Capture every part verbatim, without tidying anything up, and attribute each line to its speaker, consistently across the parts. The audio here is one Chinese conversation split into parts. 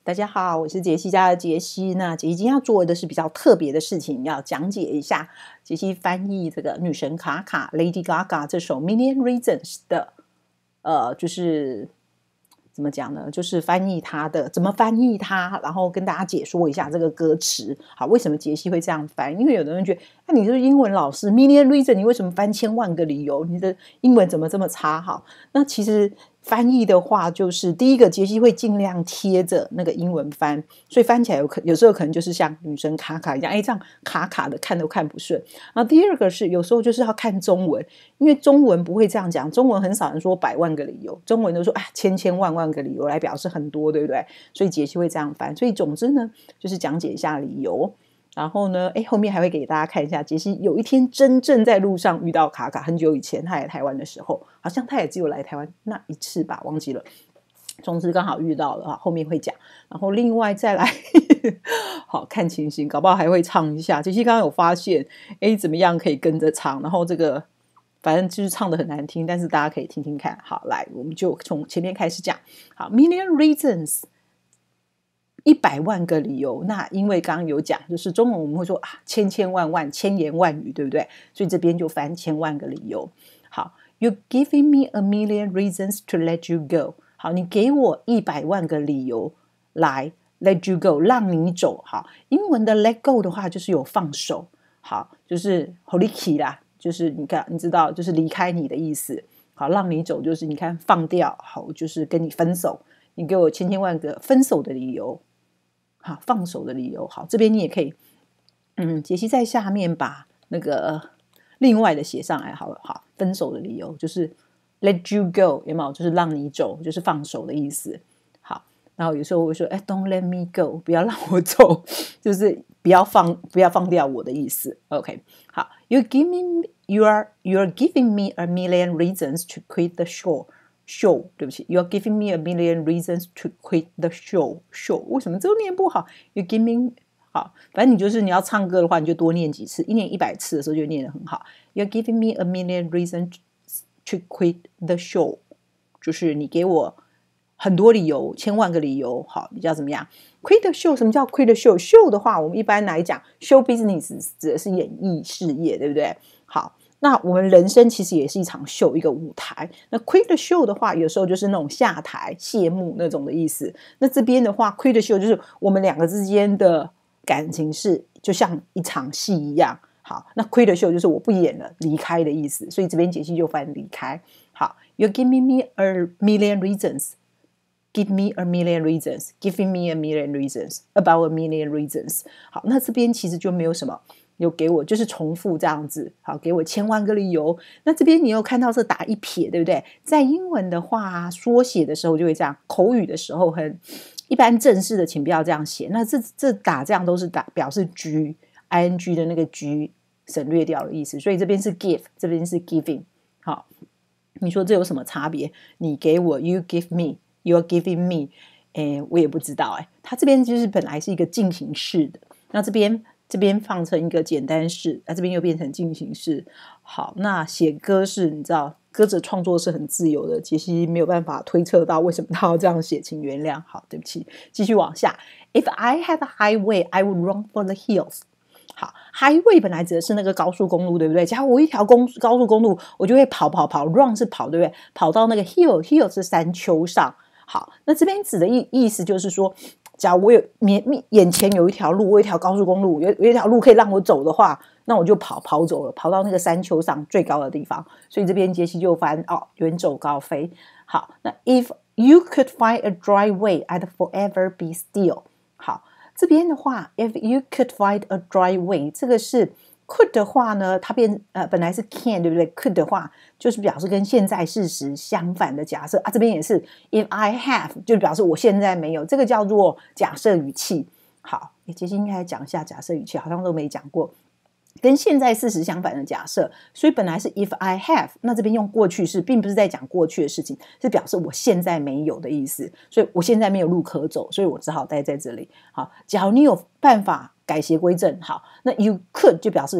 Speaker 1: 大家好，我是杰西家的杰西。那杰西今天要做的是比较特别的事情，要讲解一下杰西翻译这个女神卡卡 Lady Gaga 这首 Million Reasons 的，呃，就是怎么讲呢？就是翻译它的，怎么翻译它，然后跟大家解说一下这个歌词。好，为什么杰西会这样翻？因为有的人觉得，那、啊、你就是英文老师 ，Million Reasons， 你为什么翻千万个理由？你的英文怎么这么差？好，那其实翻译的话，就是第一个，杰西会尽量贴着那个英文翻，所以翻起来有可有时候可能就是像女生卡卡一样，哎，这样卡卡的看都看不顺。然后第二个是有时候就是要看中文，因为中文不会这样讲，中文很少人说百万个理由，中文都说啊千千万万个理由来表示很多，对不对？所以杰西会这样翻。所以总之呢，就是讲解一下理由。然后呢，哎，后面还会给大家看一下，杰西有一天真正在路上遇到卡卡，很久以前他来台湾的时候，好像他也只有来台湾那一次吧，忘记了。总之刚好遇到了，后面会讲。然后另外再来好看情形，搞不好还会唱一下。杰西刚刚有发现，哎，怎么样可以跟着唱？然后这个反正就是唱的很难听，但是大家可以听听看。好，来，我们就从前面开始讲。好 ，Million Reasons。一百万个理由，那因为刚刚有讲，就是中文我们会说啊，千千万万，千言万语，对不对？所以这边就翻千万个理由。好 ，You're giving me a million reasons to let you go。好，你给我一百万个理由来 let you go， 让你走。好，英文的 let go 的话就是有放手，好，就是 holiki 啦，就是你看，你知道，就是离开你的意思。好，让你走就是你看放掉，好，就是跟你分手。你给我千千万个分手的理由。好，放手的理由。好，这边你也可以，嗯，杰西在下面把那个另外的写上来。好了，好，分手的理由就是 let you go， 有没有？就是让你走，就是放手的意思。好，然后有时候我会说，哎 ，don't let me go， 不要让我走，就是不要放，不要放掉我的意思。OK， 好 ，you give me you are you are giving me a million reasons to quit the show。show 对不起 You're giving me a million reasons to quit the show show 为什么这个念不好 You're giving 好，反正你就是你要唱歌的话你就多念几次，一念一百次的时候就念得很好。 You're giving me a million reasons to quit the show 就是你给我很多理由，千万个理由。好，你叫怎么样 quit the show？ 什么叫 quit the show？ show 的话我们一般来讲 show business 指的是演艺事业，对不对？好，那我们人生其实也是一场秀，一个舞台。那 quit the show 的话有时候就是那种下台谢幕那种的意思。那这边的话 quit the show 就是我们两个之间的感情是就像一场戏一样。好，那 quit the show 就是我不演了，离开的意思。所以这边解析就翻离开。好， You're giving me a million reasons Give me a million reasons Giving me a million reasons About a million reasons 好，那这边其实就没有什么有给我就是重复这样子。好，给我千万个理由。那这边你有看到是打一撇，对不对？在英文的话缩写的时候就会这样，口语的时候很一般正式的请不要这样写。那这这打这样都是打表示 G ing 的那个 G 省略掉的意思。所以这边是 give， 这边是 giving。 好，你说这有什么差别？你给我 you give me You're giving me， 诶，我也不知道诶，它这边就是本来是一个进行式的，那这边这边放成一个简单式，那这边又变成进行式。好，那写歌是你知道歌者创作是很自由的，杰西没有办法推测到为什么他要这样写，请原谅。好，对不起，继续往下。 If I had a highway I would run for the hills。好 highway 本来指的是那个高速公路，对不对？假如我一条公高速公路我就会跑跑跑 run 是跑，对不对？跑到那个 hill hill 是山丘上。好，那这边指的意意思就是说，假如我有眼前有一条路，我有一条高速公路，有有一条路可以让我走的话，那我就跑跑走了，跑到那个山丘上最高的地方。所以这边杰西就翻哦，远走高飞。好，那 if you could find a dry way I'd forever be still。 好，这边的话 if you could find a dry way 这个是could 的话呢，它变呃本来是 can， 对不对？ could 的话就是表示跟现在事实相反的假设啊。这边也是 if I have 就表示我现在没有，这个叫做假设语气。好，杰西应该讲一下假设语气，好像都没讲过。跟现在事实相反的假设，所以本来是 if I have， 那这边用过去式，并不是在讲过去的事情，是表示我现在没有的意思。所以我现在没有路可走，所以我只好待在这里。好，假如你有办法改邪归正，好，那 you could 就表示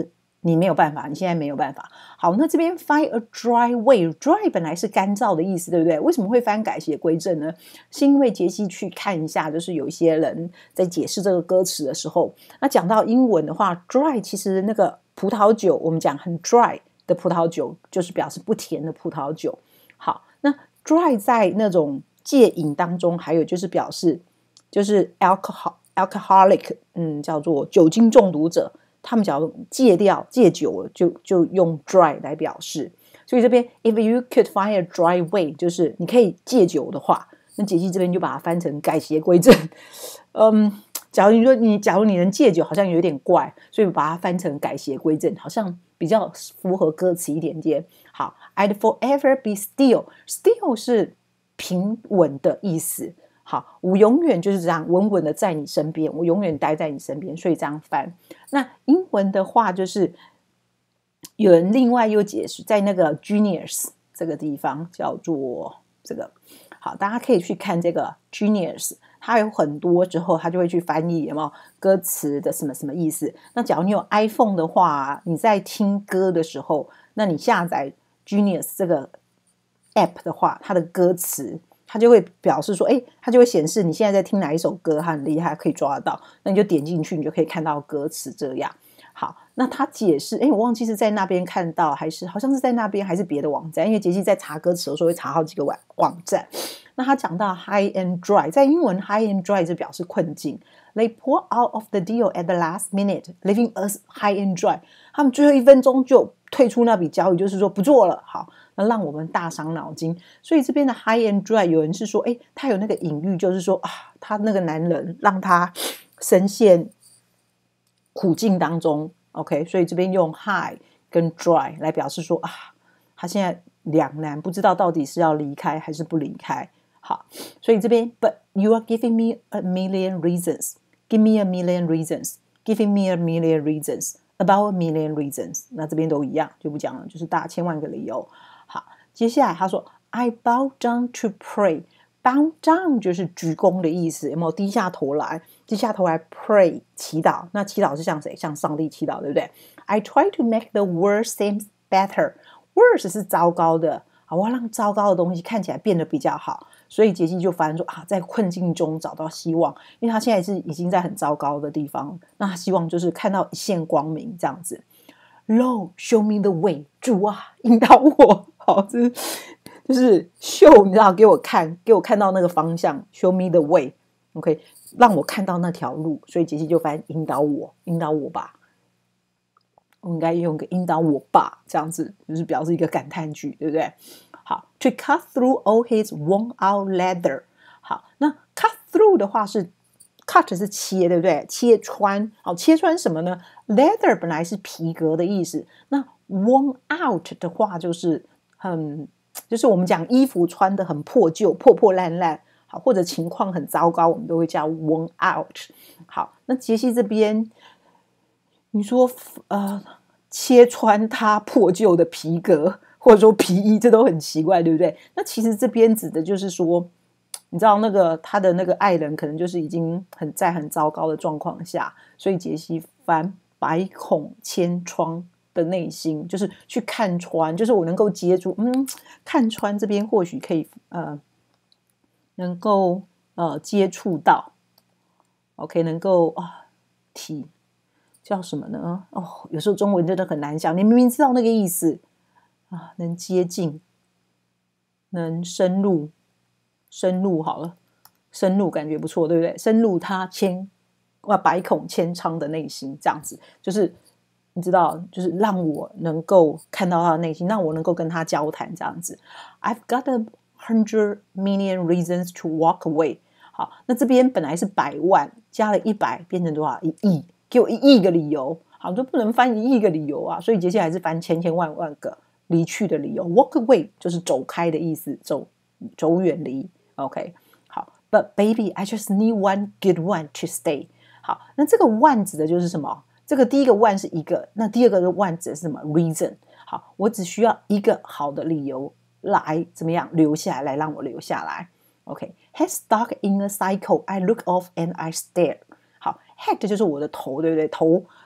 Speaker 1: 你没有办法，你现在没有办法。好，那这边 find a dry way， dry 本来是干燥的意思，对不对？为什么会翻改邪归正呢？是因为杰西去看一下，就是有一些人在解释这个歌词的时候，那讲到英文的话 dry 其实那个葡萄酒，我们讲很 dry 的葡萄酒就是表示不甜的葡萄酒。好，那 dry 在那种戒瘾当中，还有就是表示就是 alcohol alcoholic， 嗯，叫做酒精中毒者。他们只要戒掉戒酒就就用 dry 来表示，所以这边 if you could find a dry way 就是你可以戒酒的话，那杰西这边就把它翻成改邪归正。嗯，假如你说你假如你能戒酒好像有点怪，所以把它翻成改邪归正，好像比较符合歌词一点点。好 I'd forever be still， still 是平稳的意思。好，我永远就是这样稳稳的在你身边，我永远待在你身边，所以这样翻。那英文的话就是有人另外又解释，在那个 Genius 这个地方叫做这个，好，大家可以去看这个 Genius， 它有很多之后它就会去翻译有没有歌词的什么什么意思。那假如你有 iPhone 的话，你在听歌的时候，那你下载 Genius 这个 app 的话，它的歌词它就会表示说，哎，它就会显示你现在在听哪一首歌，它很厉害，可以抓得到。那你就点进去，你就可以看到歌词这样。好，那他解释，哎，我忘记是在那边看到，还是好像是在那边，还是别的网站？因为杰西在查歌词的时候会查好几个网网站。那他讲到 high and dry， 在英文 high and dry 就表示困境。They pull out of the deal at the last minute, leaving us high and dry。他们最后一分钟就退出那笔交易，就是说不做了。好。那让我们大伤脑筋，所以这边的 high and dry 有人是说，哎，他有那个隐喻，就是说啊，他那个男人让他深陷苦境当中 ，OK， 所以这边用 high 跟 dry 来表示说啊，他现在两难，不知道到底是要离开还是不离开。好，所以这边 ，but you are giving me a million reasons, give me a million reasons, giving me a million reasons, about a million reasons， 那这边都一样，就不讲了，就是大千万个理由。好，接下来他说 I bow down to pray， bow down 就是鞠躬的意思，有没有低下头来？低下头来 pray 祈祷，那祈祷是向谁？向上帝祈祷，对不对？ I try to make the world seem better， worse 是糟糕的，好，我要让糟糕的东西看起来变得比较好，所以杰西就翻说啊，在困境中找到希望，因为他现在是已经在很糟糕的地方，那他希望就是看到一线光明这样子。Lord, show me the way， 主啊，引导我。好，这是就是秀，你知道，给我看，给我看到那个方向 ，show me the way，OK，、okay, 让我看到那条路。所以杰西就翻引导我，引导我吧。我应该用个引导我吧，这样子就是表示一个感叹句，对不对？好 ，to cut through all his worn-out leather。好，那 cut through 的话是 cut 是切，对不对？切穿，好，切穿什么呢 ？leather 本来是皮革的意思，那 worn out 的话就是很，就是我们讲衣服穿得很破旧、破破烂烂，好，或者情况很糟糕，我们都会叫 worn out。好，那杰西这边，你说呃，切穿它破旧的皮革，或者说皮衣，这都很奇怪，对不对？那其实这边指的就是说，你知道那个他的那个爱人可能就是已经很在很糟糕的状况下，所以杰西翻百孔千疮的内心，就是去看穿，就是我能够接住，嗯，看穿这边或许可以呃，能够呃接触到 ，OK， 能够啊体叫什么呢？哦，有时候中文真的很难想，你明明知道那个意思啊，能接近，能深入，深入好了，深入感觉不错，对不对？深入他千哇百孔千疮的内心，这样子就是。你知道，就是让我能够看到他的内心，让我能够跟他交谈，这样子。I've got a hundred million reasons to walk away。好，那这边本来是百万，加了一百，变成多少？一亿，给我一亿个理由。好，就不能翻一亿个理由啊，所以接下来是翻千千万万个离去的理由。Walk away 就是走开的意思，走走远离。OK， 好 ，But baby, I just need one good one to stay。好，那这个 one 指的就是什么？这个第一个 one 是一个，那第二个 one 指的是什么 reason？ 好，我只需要一个好的理由来怎么样留下来，来让我留下来。OK，head stuck in a cycle. I look off and I stare。好 ，head 就是我的头，对不对？头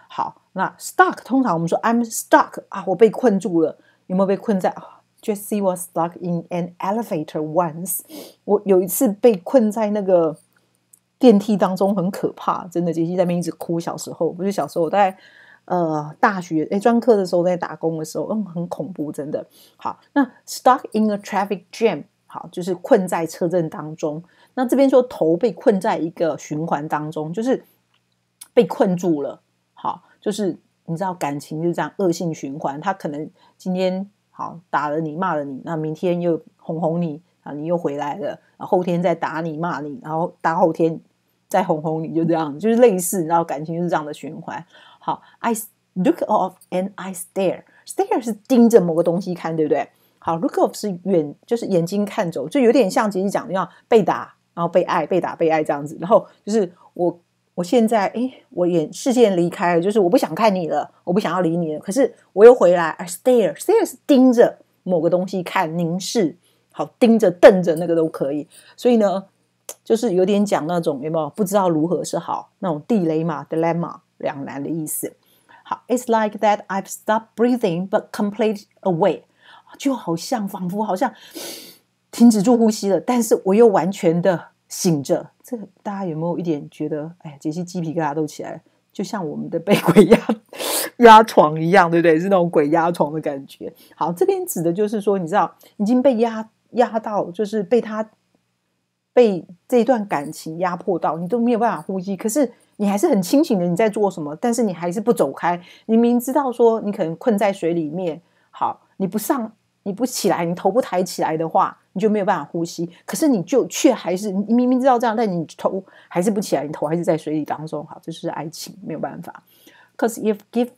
Speaker 1: 好，那 stuck 通常我们说 I'm stuck 啊，我被困住了，有没有被困在、啊、Jessie was stuck in an elevator once。 我有一次被困在那个电梯当中，很可怕，真的。杰西在那边一直哭。小时候不是小时候，我在呃大学诶专科的时候，在打工的时候，嗯，很恐怖，真的。好，那 stuck in a traffic jam， 好，就是困在车阵当中。那这边说头被困在一个循环当中，就是被困住了。好，就是你知道感情就是这样恶性循环，他可能今天好打了你骂了你，那明天又哄哄你啊，你又回来了，然后后天再打你骂你，然后大后天再哄哄你，就这样，就是类似，然后感情就是这样的循环。好 I look off and I stare。 stare 是盯着某个东西看，对不对？好 look off 是远，就是眼睛看走，就有点像其实讲的要被打然后被爱，被打被爱这样子。然后就是我我现在诶我眼视线离开了，就是我不想看你了，我不想要理你了，可是我又回来。 I stare stare 是盯着某个东西看，凝视，好，盯着瞪着那个都可以。所以呢就是有点讲那种有没有不知道如何是好，那种地雷嘛 dilemma 两难的意思。好 It's like that I've stopped breathing but completely awake， 就好像仿佛好像停止住呼吸了，但是我又完全的醒着。这个大家有没有一点觉得哎，杰西鸡皮疙瘩都起来了，就像我们的被鬼压压床一样，对不对？是那种鬼压床的感觉。好，这边指的就是说你知道已经被压压到，就是被他被这一段感情压迫到，你都没有办法呼吸，可是你还是很清醒的，你在做什么？但是你还是不走开。你明知道说你可能困在水里面，好，你不上，你不起来，你头不抬起来的话，你就没有办法呼吸。可是你就却还是，你明明知道这样，但你头还是不起来，你头还是在水里当中。好，这就是爱情，没有办法。Cause you've give,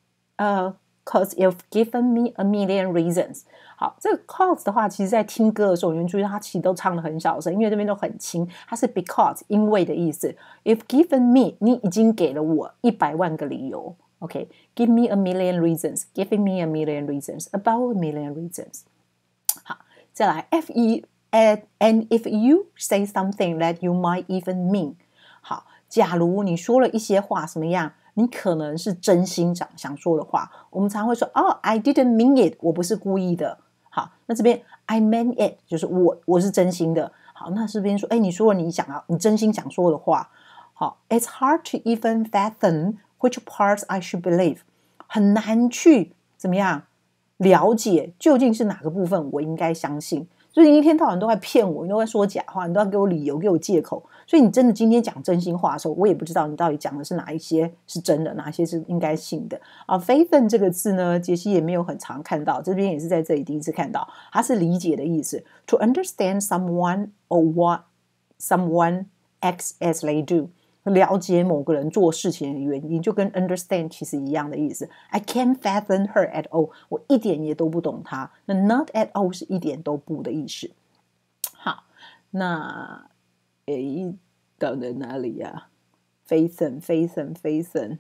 Speaker 1: uh, cause you've given me a million reasons。好，这个 cause 的话，其实在听歌的时候，你会注意到它其实都唱得很小声，因为这边都很轻，它是 because 因为的意思。You've given me， 你已经给了我一百万个理由。OK， give me a million reasons， giving me a million reasons, about a million reasons。好，再来 F E and if you say something that you might even mean。好，假如你说了一些话，什么样？你可能是真心想想说的话。我们常会说哦 I didn't mean it， 我不是故意的。好，那这边 I meant it 就是我我是真心的。好，那这边说哎，你说了你想要你真心想说的话。好 It's hard to even fathom which parts I should believe。 很难去怎么样了解究竟是哪个部分我应该相信。所以你一天到晚都在骗我，你都在说假话，你都要给我理由，给我借口。所以你真的今天讲真心话的时候，我也不知道你到底讲的是哪一些是真的，哪一些是应该信的啊。faithful 这个字呢，杰西也没有很常看到，这边也是在这里第一次看到，它是理解的意思。To understand someone or what someone acts as they do， 了解某个人做事情的原因，就跟 understand 其实一样的意思。I can't fathom her at all， 我一点也都不懂她。那 not at all 是一点都不的意思。好，那诶，到了哪里呀、啊？飞森，飞森，飞森，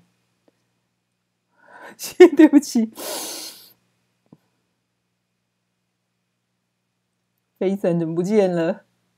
Speaker 1: 对不起，飞森怎么不见了？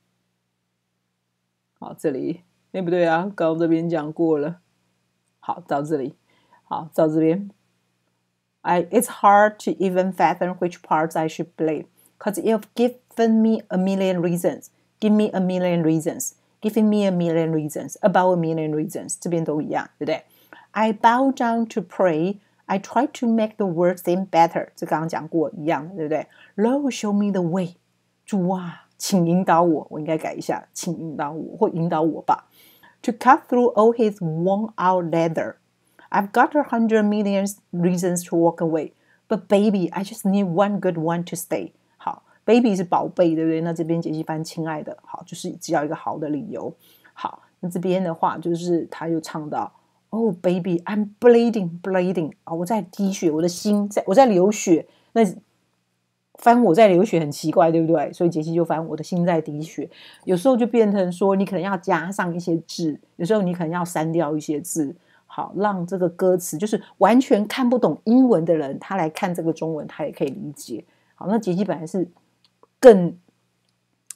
Speaker 1: 好，这里。哎，不对啊，刚刚这边讲过了。好，到这里，好，到这边。I, it's hard to even fathom which parts I should believe, because you've given me a million reasons. Give me a million reasons. Giving me a million reasons. About a million reasons. 这边都一样，对不对？ I bow down to pray. I try to make the world seem better. 这刚刚讲过一样的，对不对？ Lord, show me the way. 主啊，请引导我。我应该改一下，请引导我，或引导我吧。To cut through all his worn-out leather. I've got a hundred million reasons to walk away, but baby, I just need one good one to stay. 好 ，baby 是宝贝，对不对？那这边解析翻亲爱的，好，就是只要一个好的理由。好，那这边的话就是他又唱到 ，Oh baby, I'm bleeding, bleeding 啊、哦，我在滴血，我的心在，我在流血。那翻我在流血很奇怪，对不对？所以杰西就翻我的心在滴血。有时候就变成说，你可能要加上一些字，有时候你可能要删掉一些字，好让这个歌词就是完全看不懂英文的人，他来看这个中文，他也可以理解。好，那杰西本来是更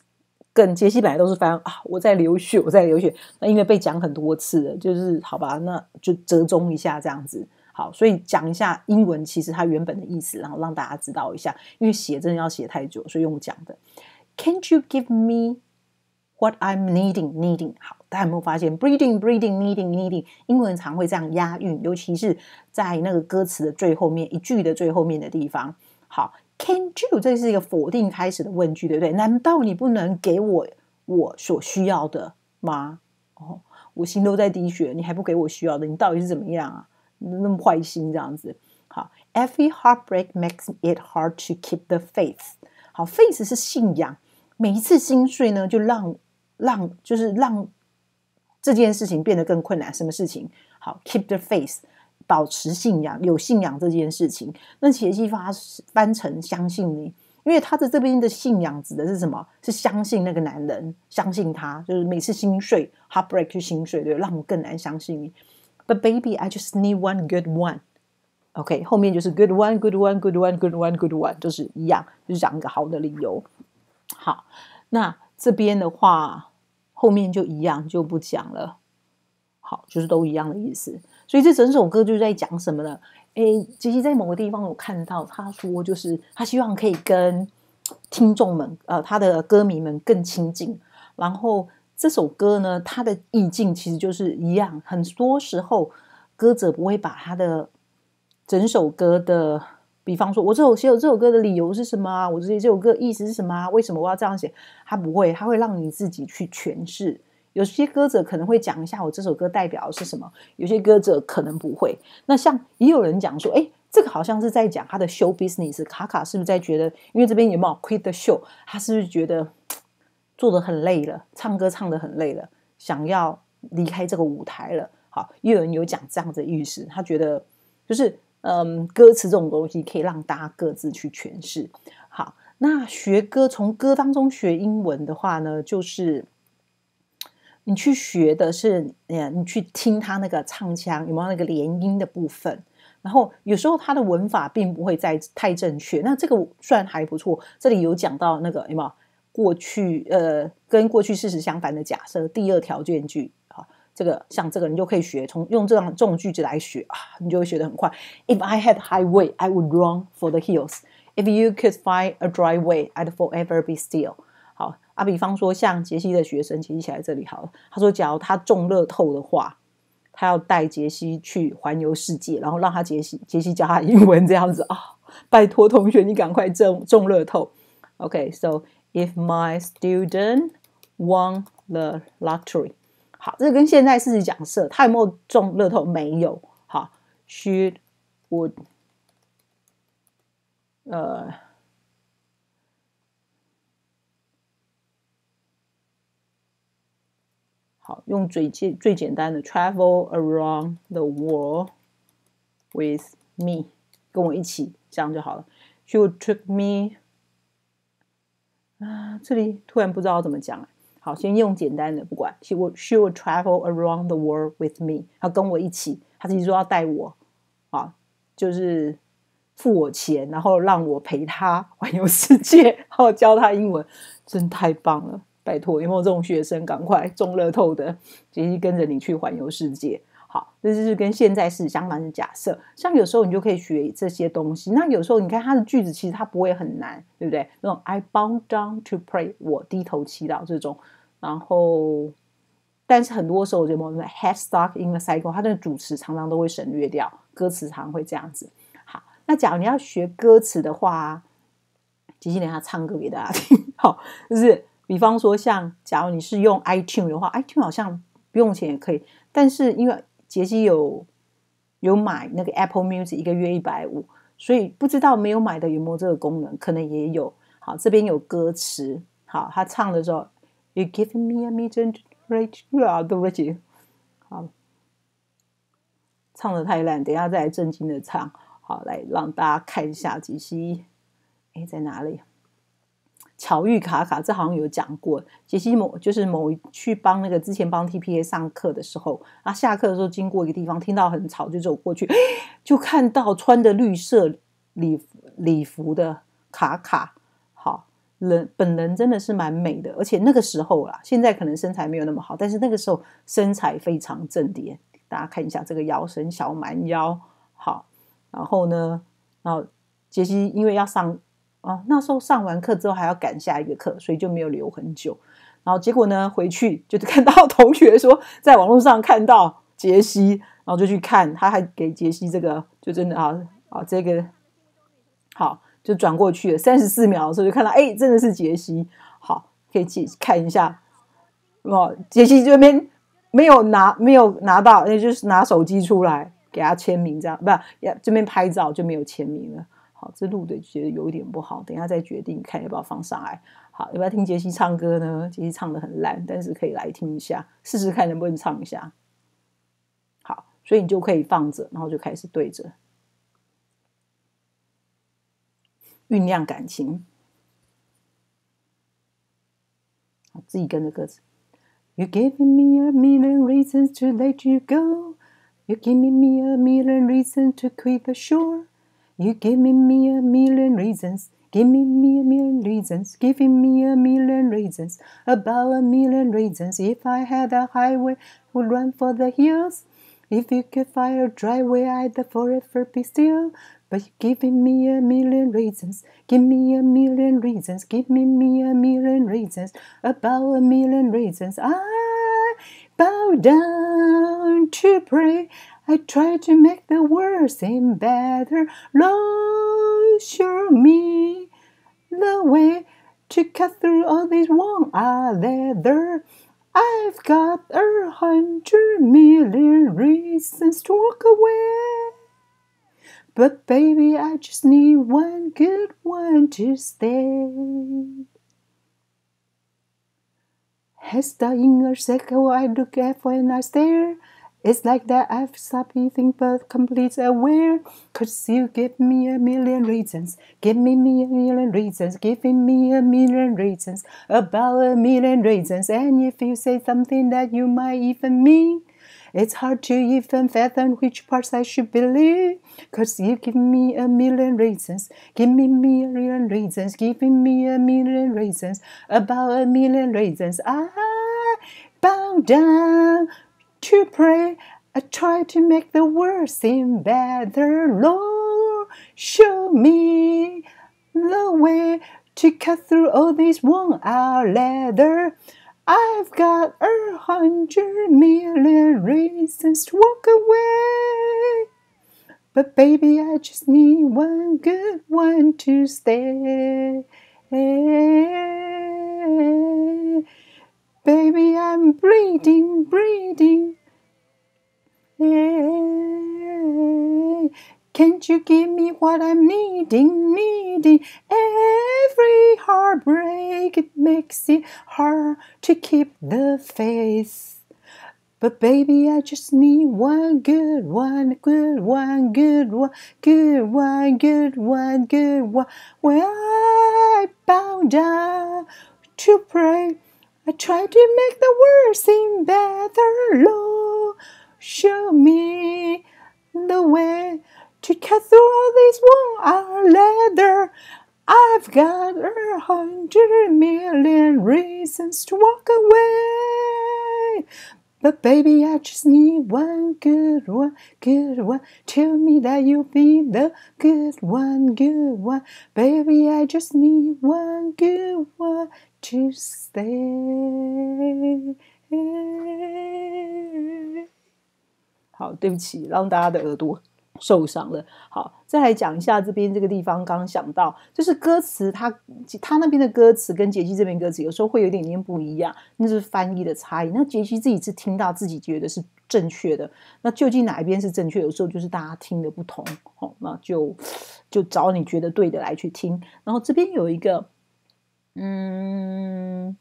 Speaker 1: 更杰西本来都是翻啊，我在流血，我在流血。那因为被讲很多次了，就是好吧，那就折中一下这样子。好，所以讲一下英文其实它原本的意思，然后让大家知道一下，因为写真的要写太久，所以用讲的。Can't you give me what I'm needing? Needing 好，大家有没有发现 breathing, breathing, needing, needing 英文常会这样押韵，尤其是在那个歌词的最后面，一句的最后面的地方。好。Can you 这是一个否定开始的问句，对不对？难道你不能给我我所需要的吗？哦，我心都在滴血，你还不给我需要的，你到底是怎么样啊？你那么坏心这样子。好 ，Every heartbreak makes it hard to keep the faith。好 ，faith 是信仰，每一次心碎呢，就让让就是让这件事情变得更困难。什么事情？好 ，keep the faith。保持信仰，有信仰这件事情，那杰西发翻成相信你，因为他的这边的信仰指的是什么？是相信那个男人，相信他，就是每次心碎 heartbreak 就心碎，对，让我更难相信你。But baby, I just need one good one. OK， 后面就是 good one, good one, good one, good one, good one， 就是一样，就是讲一个好的理由。好，那这边的话，后面就一样，就不讲了。好，就是都一样的意思。所以这整首歌就是在讲什么呢？诶，杰西在某个地方有看到他说，就是他希望可以跟听众们，呃，他的歌迷们更亲近。然后这首歌呢，它的意境其实就是一样，很多时候歌者不会把他的整首歌的，比方说我这首写这首歌的理由是什么啊？我这首歌意思是什么啊？为什么我要这样写？他不会，他会让你自己去诠释。有些歌者可能会讲一下我这首歌代表的是什么，有些歌者可能不会。那像也有人讲说，诶，这个好像是在讲他的 show business， 卡卡是不是在觉得，因为这边有没有 quit the show， 他是不是觉得做得很累了，唱歌唱得很累了，想要离开这个舞台了。好，也有人有讲这样的意思，他觉得就是嗯，歌词这种东西可以让大家各自去诠释。好，那学歌从歌当中学英文的话呢，就是你去学的是，你去听他那个唱腔有没有那个连音的部分，然后有时候他的文法并不会再太正确，那这个算还不错。这里有讲到那个有没有过去呃跟过去事实相反的假设，第二条件句啊，这个像这个你就可以学，从用这样这种句子来学啊，你就会学得很快。If I had highway, I would run for the hills. If you could find a dry way, I'd forever be still. 好啊，比方说像杰西的学生，杰西写在这里好了。他说，假如他中乐透的话，他要带杰西去环游世界，然后让他杰西杰西教他英文这样子啊、哦。拜托同学，你赶快中中乐透。OK, so if my student won the lottery， 好，这跟现在事实假设，他有没有中乐透？没有。好 ，should would 呃。好，用最简最简单的 travel around the world with me， 跟我一起，这样就好了。She would take me， 啊，这里突然不知道怎么讲。好，先用简单的，不管。She would she would travel around the world with me， 她跟我一起，她其实说要带我，啊，就是付我钱，然后让我陪她环游世界，然后教她英文，真太棒了。拜托，有没有这种学生？赶快中乐透的，杰西跟着你去环游世界。好，这就是跟现在是相反的假设。像有时候你就可以学这些东西。那有时候你看它的句子，其实它不会很难，对不对？那种 I bow down to pray， 我低头祈祷这种。然后，但是很多时候有没有 head stuck in the cycle， 它的主词常常都会省略掉，歌词常常会这样子。好，那假如你要学歌词的话，杰西等一下唱歌给大家听。好，就是。比方说像假如你是用 iTunes 的话， iTunes 好像不用钱也可以，但是因为杰西有有买那个 Apple Music 一个月一百五十，所以不知道没有买的有没有这个功能，可能也有。好，这边有歌词。好，他唱的时候 You give me a million rage you are the rich。 好，唱的太烂，等一下再来正经的唱。好，来让大家看一下杰西诶在哪里。巧遇卡卡，这好像有讲过。杰西某就是某去帮那个之前帮 T P A 上课的时候，啊，下课的时候经过一个地方，听到很吵，就走过去，就看到穿着绿色礼礼服的卡卡。好， 人本人真的是蛮美的，而且那个时候啦，现在可能身材没有那么好，但是那个时候身材非常正点。大家看一下这个腰身，小蛮腰，好，然后呢，然后杰西因为要上啊，那时候上完课之后还要赶下一个课，所以就没有留很久。然后结果呢，回去就看到同学说在网络上看到杰西，然后就去看，他还给杰西这个，就真的啊啊这个好。就转过去了，三十四秒的时候就看到，哎，真的是杰西。好，可以看一下，哦，杰西这边没有拿，没有拿到，也就是拿手机出来给他签名，这样不，这边拍照就没有签名了。好，这录的觉得有一点不好，等一下再决定看要不要放上来。好，要不要听杰西唱歌呢？杰西唱得很烂，但是可以来听一下，试试看能不能唱一下。好，所以你就可以放着，然后就开始对着。酝酿感情，自己跟着歌词。You're giving me a million reasons to let you go. You're giving me a million reasons to quit the shore. You're giving me a million reasons. Giving me a million reasons. Giving me a million reasons. About a million reasons. If I had a highway, would run for the hills. If you could fire a driveway, I'd forever be still. But you're giving me a million reasons. Give me a million reasons. Give me, me a million reasons. About a million reasons. I bow down to pray. I try to make the world seem better. Lord, show me the way to cut through all this warm leather. I've got a hundred million reasons to walk away. But baby, I just need one good one to stay. Has the inner circle I look at when I stare. It's like that I've stopped eating but complete aware. Cause you give me a million reasons. Give me, me a million reasons. Giving me a million reasons. About a million reasons. And if you say something that you might even mean, it's hard to even fathom which parts I should believe. Cause you give me a million reasons. Give me, me a million reasons. Giving me a million reasons. About a million reasons. I bow down to pray. I try to make the world seem better. Lord, show me the way to cut through all this worn out leather. I've got a hundred million reasons to walk away. But baby, I just need one good one to stay. Baby, I'm bleeding, bleeding. Can't you give me what I'm needing, needing? Every heartbreak, it makes it hard to keep the faith. But baby, I just need one good one, good one, good one, good one, good one, good one. When I bow down to pray, I try to make the world seem better. Lord, show me the way to cut through all this worn-out leather. I've got a hundred million reasons to walk away. But baby, I just need one good one, good one. Tell me that you'll be the good one, good one. Baby, I just need one good one to stay. 好，对不起，让大家的耳朵受伤了。好，再来讲一下这边这个地方，刚刚想到，就是歌词它，它那边的歌词跟杰西这边歌词有时候会有一点点不一样，那是翻译的差异。那杰西自己是听到自己觉得是正确的，那究竟哪一边是正确？有时候就是大家听的不同，哦，那就就找你觉得对的来去听。然后这边有一个，嗯，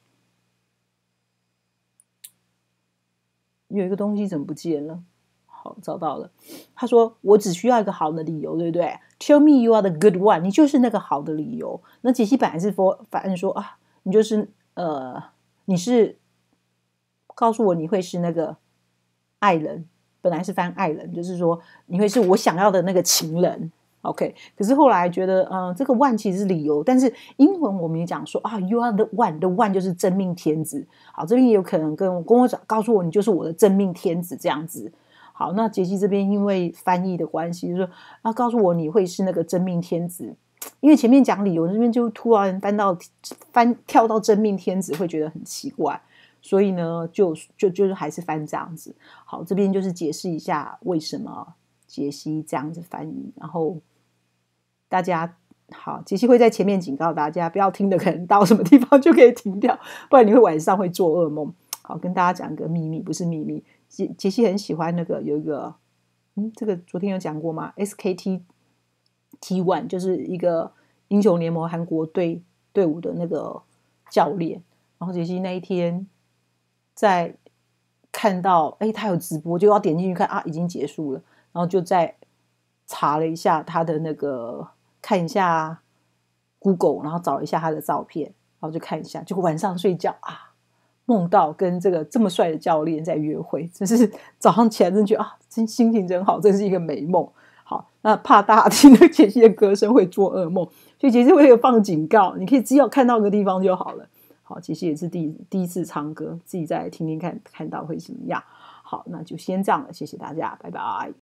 Speaker 1: 有一个东西怎么不见了？好，找到了。他说：“我只需要一个好的理由，对不对 ？Tell me you are the good one， 你就是那个好的理由。”那杰西本来是反正说啊，你就是呃，你是告诉我你会是那个爱人，本来是翻爱人，就是说你会是我想要的那个情人。 OK， 可是后来觉得，嗯、呃，这个 one 其实是理由，但是英文我们也讲说啊 ，you are the one，the one 就是真命天子。好，这边也有可能跟跟我讲，告诉我你就是我的真命天子这样子。好，那杰西这边因为翻译的关系，就说啊，告诉我你会是那个真命天子，因为前面讲理由，这边就突然翻到翻跳到真命天子，会觉得很奇怪，所以呢，就就就是还是翻这样子。好，这边就是解释一下为什么杰西这样子翻译，然后大家好，杰西会在前面警告大家，不要听的可能到什么地方就可以停掉，不然你会晚上会做噩梦。好，跟大家讲个秘密，不是秘密，杰杰西很喜欢那个有一个，嗯，这个昨天有讲过吗 ？S K T T 一 就是一个英雄联盟韩国队队伍的那个教练，然后杰西那一天在看到，哎，他有直播，就要点进去看啊，已经结束了，然后就在查了一下他的那个，看一下 Google， 然后找了一下他的照片，然后就看一下，结果晚上睡觉啊，梦到跟这个这么帅的教练在约会，真是早上起来真觉得啊，真心情真好，真是一个美梦。好，那怕大家听到杰西的歌声会做噩梦，所以杰西会有放警告，你可以只要看到个地方就好了。好，杰西也是第第一次唱歌，自己再听听看，看到会怎么样。好，那就先这样了，谢谢大家，拜拜。